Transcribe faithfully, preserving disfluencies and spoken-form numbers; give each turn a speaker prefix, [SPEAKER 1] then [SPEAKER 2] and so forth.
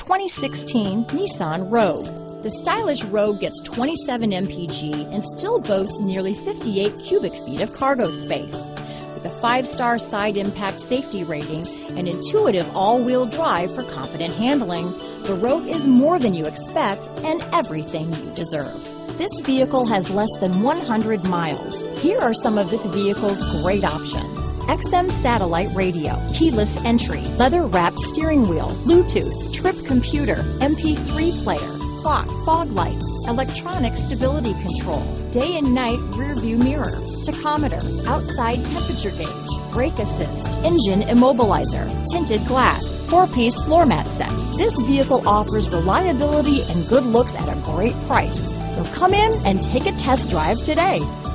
[SPEAKER 1] twenty sixteen Nissan Rogue. The stylish Rogue gets twenty-seven M P G and still boasts nearly fifty-eight cubic feet of cargo space. With a five-star side impact safety rating and intuitive all-wheel drive for confident handling, the Rogue is more than you expect and everything you deserve. This vehicle has less than one hundred miles. Here are some of this vehicle's great options: X M satellite radio, keyless entry, leather-wrapped steering wheel, Bluetooth, trip computer, M P three player, clock, fog lights, electronic stability control, day and night rear view mirror, tachometer, outside temperature gauge, brake assist, engine immobilizer, tinted glass, four-piece floor mat set. This vehicle offers reliability and good looks at a great price. So come in and take a test drive today.